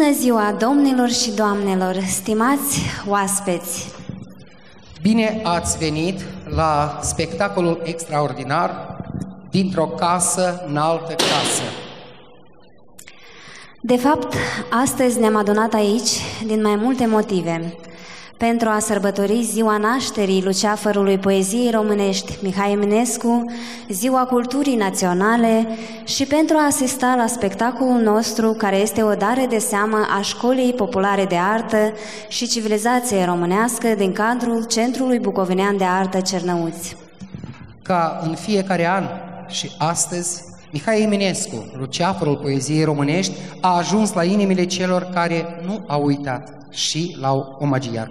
Bună ziua, domnilor și doamnelor, stimați oaspeți! Bine ați venit la spectacolul extraordinar Dintr-o casă în altă casă. De fapt, astăzi ne-am adunat aici din mai multe motive. Pentru a sărbători ziua nașterii luceafărului poeziei românești Mihai Eminescu, ziua culturii naționale și pentru a asista la spectacolul nostru, care este o dare de seamă a Școlii Populare de Artă și Civilizație Românească din cadrul Centrului Bucovinean de Artă Cernăuți. Ca în fiecare an și astăzi, Mihai Eminescu, luceafărul poeziei românești, a ajuns la inimile celor care nu au uitat și l-au omagiat.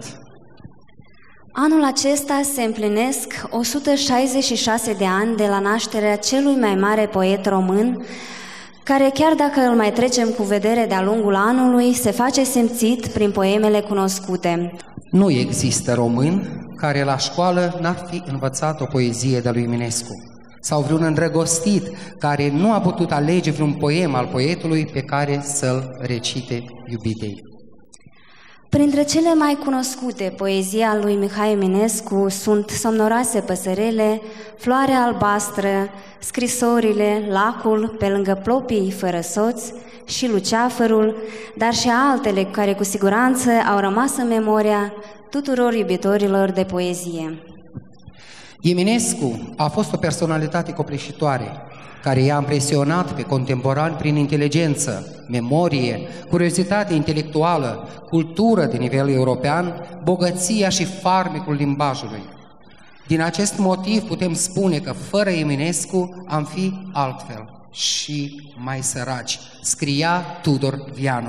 Anul acesta se împlinesc 166 de ani de la nașterea celui mai mare poet român, care, chiar dacă îl mai trecem cu vedere de-a lungul anului, se face simțit prin poemele cunoscute. Nu există român care la școală n-ar fi învățat o poezie de lui Eminescu, sau vreun îndrăgostit care nu a putut alege vreun poem al poetului pe care să-l recite iubitei. Printre cele mai cunoscute poezii al lui Mihai Eminescu sunt Somnoroase păsărele, Floarea albastră, Scrisorile, Lacul, Pe lângă plopii fără soț și Luceafărul, dar și altele care cu siguranță au rămas în memoria tuturor iubitorilor de poezie. Eminescu a fost o personalitate copleșitoare, care i-a impresionat pe contemporani prin inteligență, memorie, curiozitate intelectuală, cultură de nivel european, bogăția și farmecul limbajului. Din acest motiv putem spune că fără Eminescu am fi altfel și mai săraci, scria Tudor Vianu.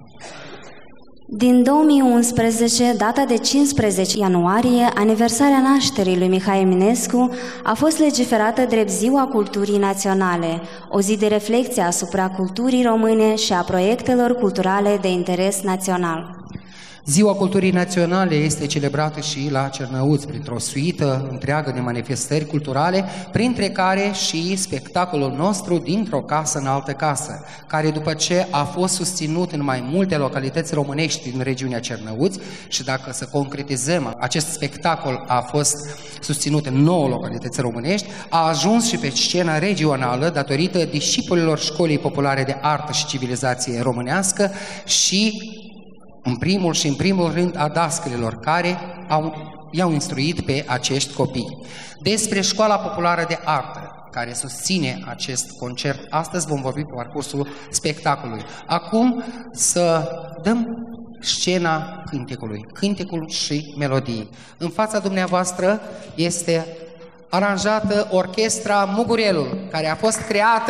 Din 2011, data de 15 ianuarie, aniversarea nașterii lui Mihai Eminescu a fost legiferată drept Ziua Culturii Naționale, o zi de reflecție asupra culturii române și a proiectelor culturale de interes național. Ziua Culturii Naționale este celebrată și la Cernăuți printr-o suită întreagă de manifestări culturale, printre care și spectacolul nostru Dintr-o casă în altă casă, care după ce a fost susținut în mai multe localități românești din regiunea Cernăuți și dacă să concretizăm, acest spectacol a fost susținut în 9 localități românești, a ajuns și pe scena regională datorită discipolilor Școlii Populare de Artă și Civilizație Românească și în primul rând a dascălilor care i-au instruit pe acești copii. Despre Școala Populară de Artă, care susține acest concert, astăzi vom vorbi pe parcursul spectacolului. Acum să dăm scena cântecului, cântecul și melodii. În fața dumneavoastră este aranjată orchestra Mugurelul, care a fost creată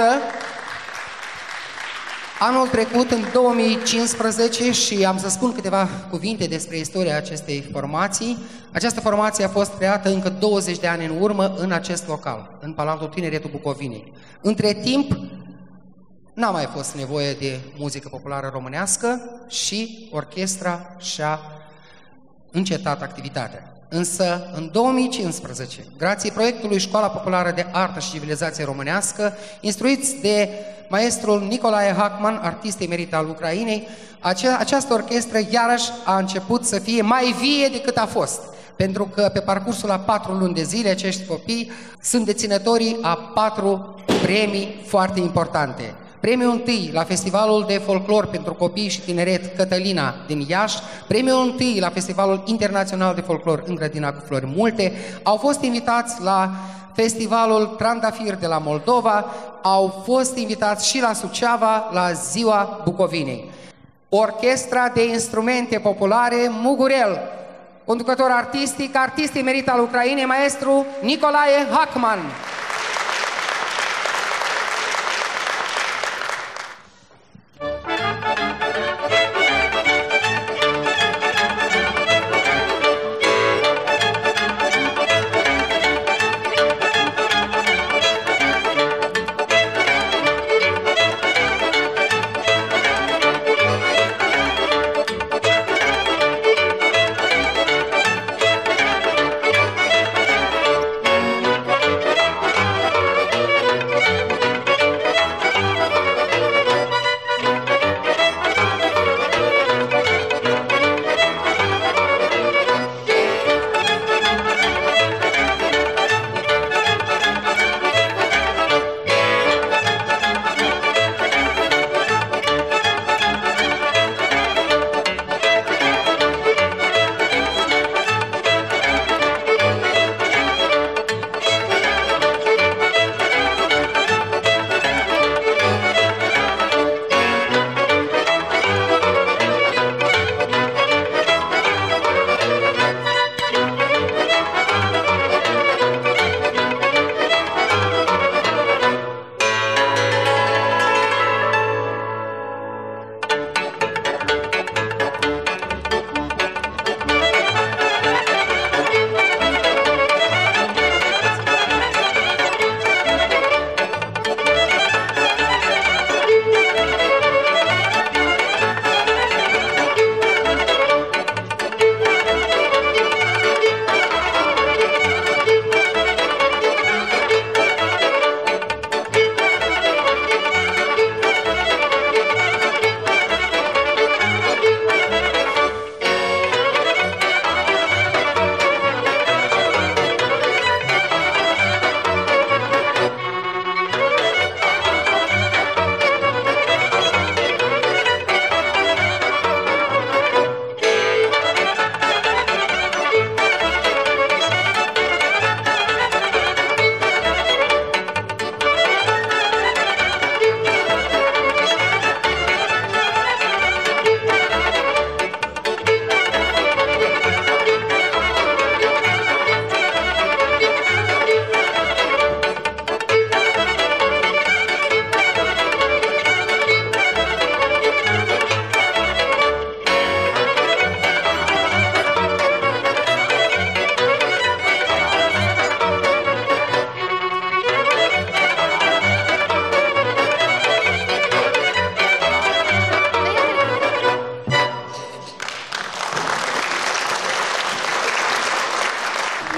anul trecut, în 2015, și am să spun câteva cuvinte despre istoria acestei formații. Această formație a fost creată încă 20 de ani în urmă în acest local, în Palatul Tineretul Bucovinei. Între timp, n-a mai fost nevoie de muzică populară românească și orchestra și-a încetat activitatea. Însă, în 2015, grație proiectului Școala Populară de Artă și Civilizație Românească, instruiți de maestrul Nicolae Hackman, artist emerit al Ucrainei, această orchestră iarăși a început să fie mai vie decât a fost. Pentru că pe parcursul a 4 luni de zile, acești copii sunt deținătorii a 4 premii foarte importante. Premiul întâi la Festivalul de Folclor pentru Copii și Tineret Cătălina din Iași, premiul întâi la Festivalul Internațional de Folclor în Grădina cu Flori Multe, au fost invitați la Festivalul Trandafir de la Moldova, au fost invitați și la Suceava, la Ziua Bucovinei. Orchestra de instrumente populare Mugurel, conducător artistic, artist emerit al Ucrainei, maestru Nicolae Hackman.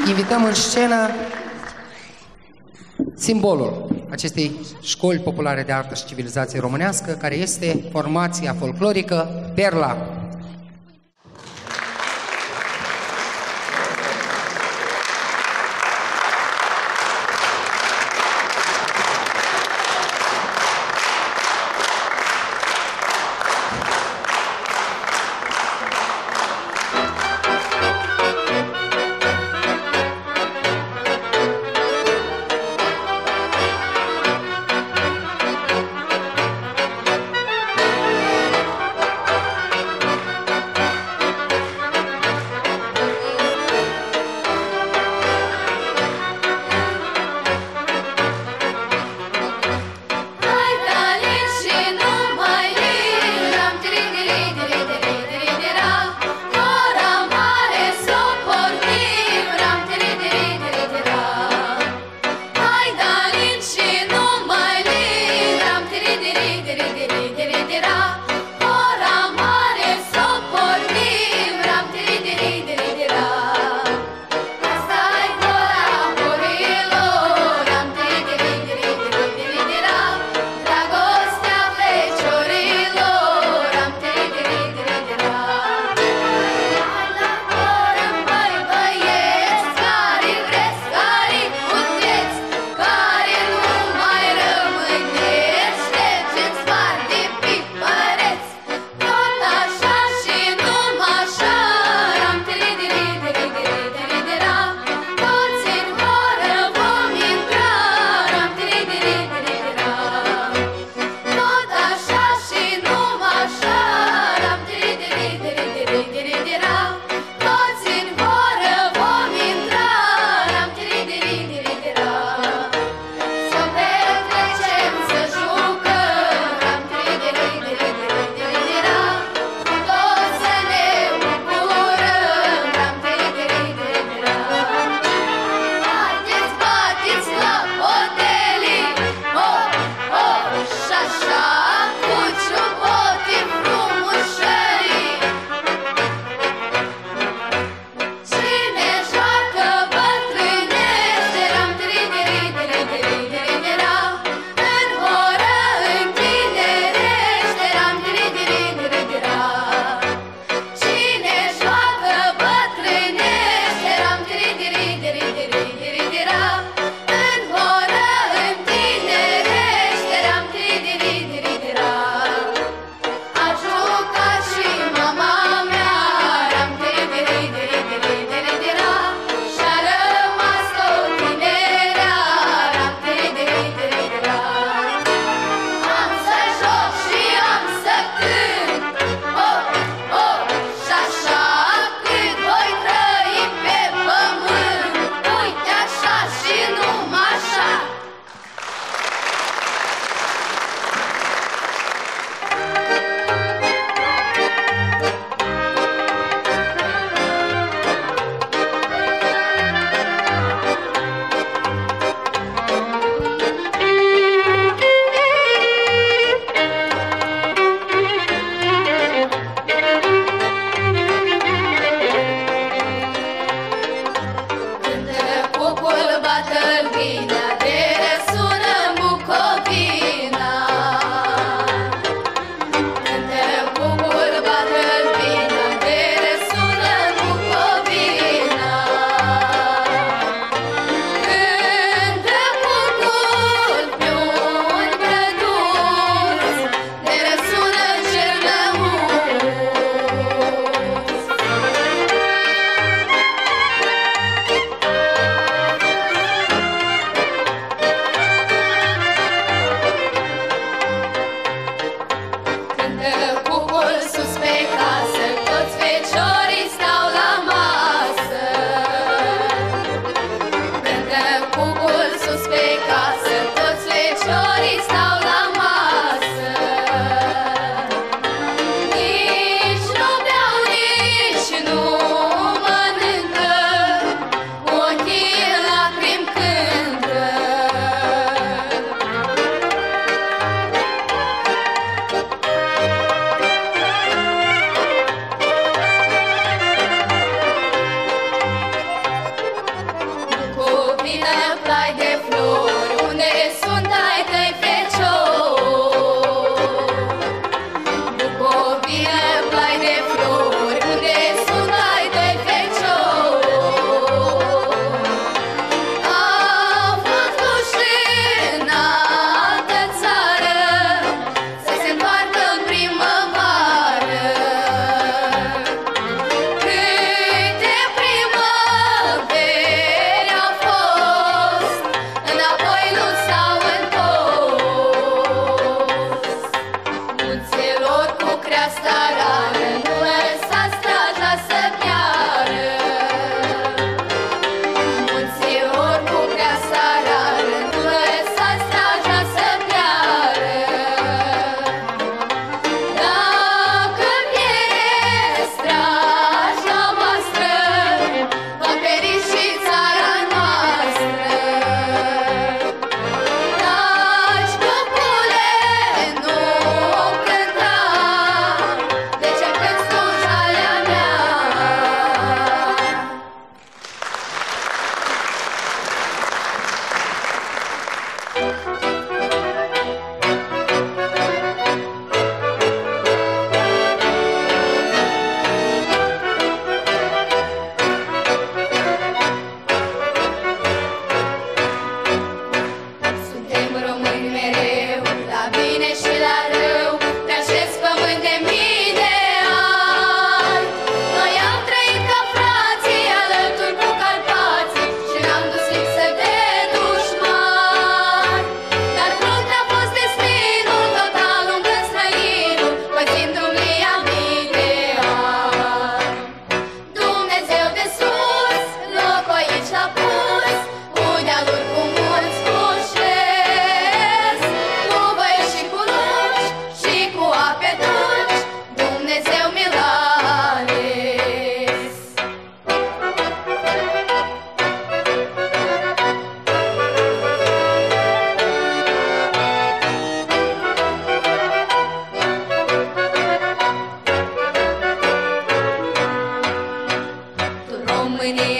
invităm în scenă simbolul acestei școli populare de artă și civilizație românească, care este formația folclorică Perla.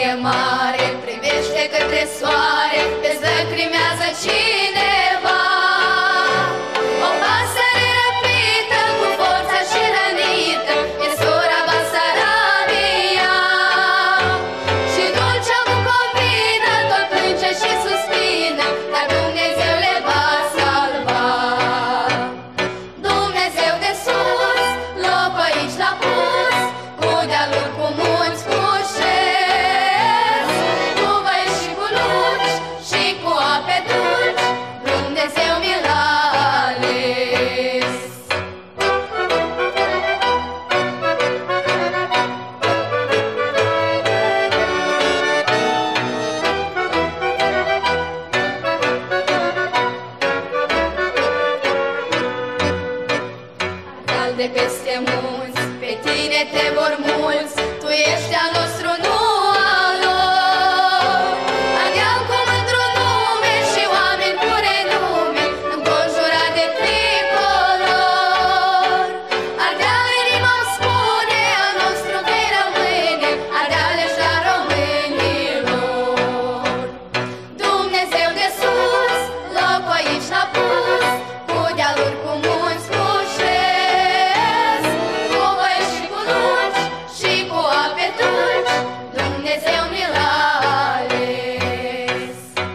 e mare, privește către soare, vezi lăcrimează cineva. O pasăre răpită, cu forța și rănită, e sora Basarabia. Și dulcea Bucovina tot plânge și suspină, dar Dumnezeu le va salva. Dumnezeu de sus, loc aici l-a pus, cu dealuri, cu munți, cu șerpi, cu văi și cu luci și cu ape dulci, Dumnezeu mi l-a ales. Ardeal de peste munți, pe tine te vor mulți, tu ești al nostru, nu al lor. Ardeal cu mândru nume și oameni cu renume, înconjurat de tricolor. Ardeal inima îmi spune, al nostru vei rămâne, Ardeal ești la românilor. Dumnezeu de sus, loc aici l-a pus, cu dealuri, cu munți, cu șerpi, cu văi și cu luci și cu ape dulci, Dumnezeu mi l-a ales.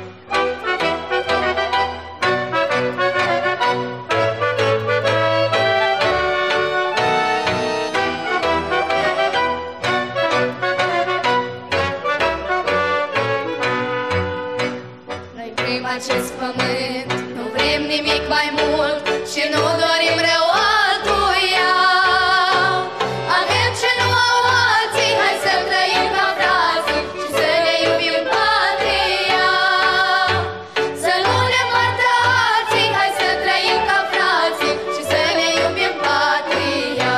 Noi vrem acest pământ, nu vrem nimic mai mult și nu dorim rău altuia. Avem ce nu au alții, hai să trăim ca frații și să ne iubim patria. Să nu ne împartă alții, hai să trăim ca frații și să ne iubim patria.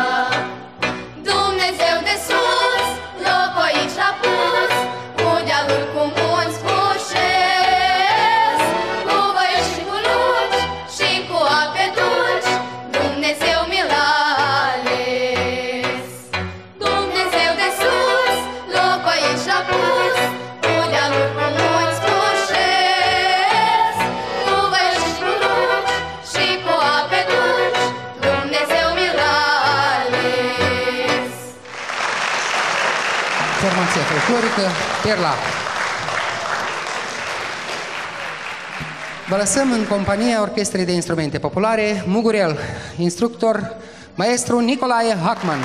Dumnezeu de sus, loc aici l-a pus, cu dealuri, cu munți, cu șerpi, cu văi și cu luci și cu ape dulci, Dumnezeu mi l-a ales. Dumnezeu de sus, loc aici l-a pus, cu dealuri, cu munți, cu șerpi, cu văi și cu luci și cu ape dulci, Dumnezeu mi l-a ales. Formația folclorică Perla. Vă lăsăm în compania Orchestrei de Instrumente Populare Mugurel, instructor maestru Nicolae Hackman.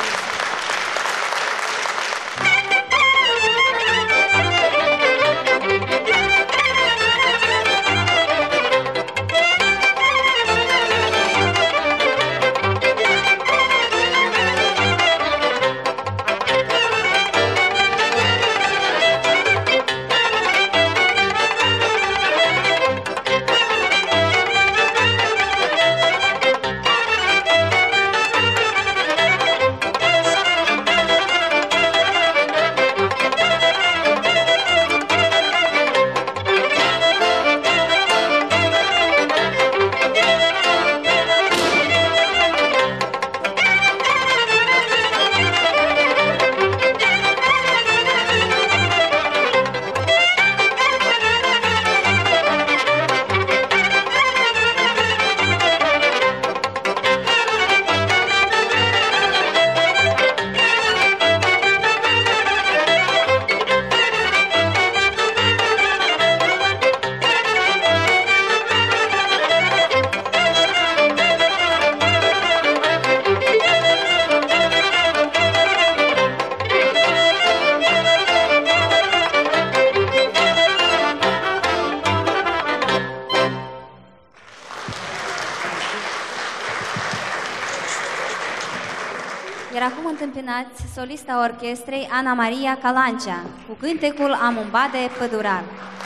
Iar acum întâmpinați solista orchestrei Ana Maria Calancea cu cântecul Am un bade pădurar.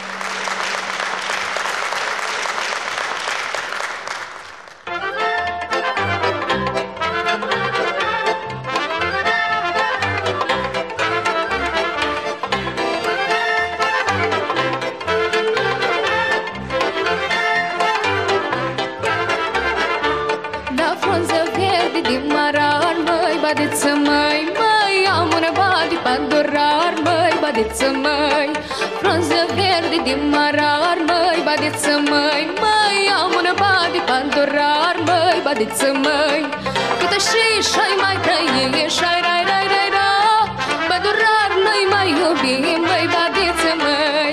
Da frunză verde din marar, măi, badeță, măi, măi, am un bade pădurar, măi, badeță. badiță, măi, frunză verde din marar, măi, badiță, măi, măi, am un badi pantorar, măi, badiță, măi, câtă și-ai mai trăie, și-ai rai, rai, rai, ra, pădurar noi mai iubim, măi, badiță, măi.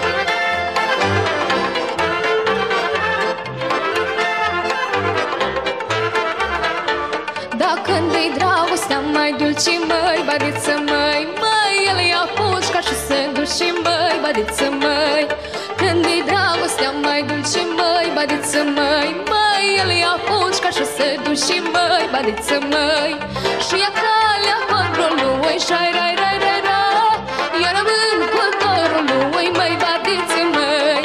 Da, când-i dragostea mai dulce, măi, badiță, măi, măi, el ia pușca și se duce, măi, badiță, măi. Când-i dragostea mai dulce, măi, badiță, măi, măi, el ia pușca și se duce, măi, badiță, măi. Și ia calea controlului, și-ai rai, rai, rai, ra, eu rămân cu dorul lui, măi, badiță, măi.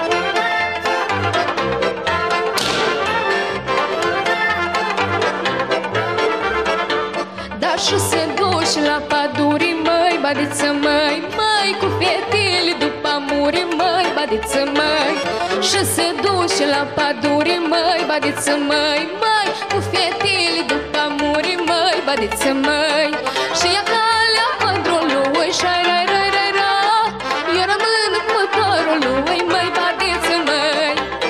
Da, și se duce la pădure, măi, badiță, măi, măi, cu fetele după muri, măi, badiță, măi. Și se duce la pădure, măi, badiță, măi, măi, cu fetele după muri, măi, badiță, măi. Și ia calea controlului, și-ai rai, rai, rai, ra, eu rămân cu dorul lui, măi, badiță, măi.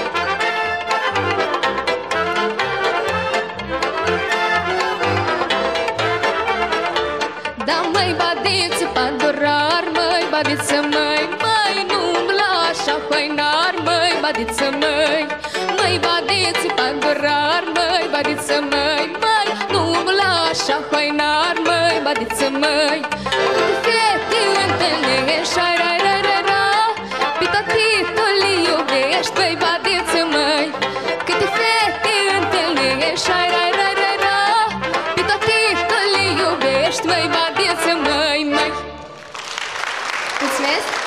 Da, măi, badiță, pandorar, măi, badiță, măi, măi, nu-mi lași hăinar, măi, badiță, măi. Măi, badiță, pandorar, măi, badiță, măi, măi, nu-mi lași hăinar, măi, badiță, măi. Fete întâlnești, ai, rai, rai, rai, ra, pe tatitul le iubești, măi, badiță, măi. Câte fete întâlnești, ai, rai, rai, rai, ra, pe tatitul le iubești, măi, badiță, măi, măi. Mulțumesc!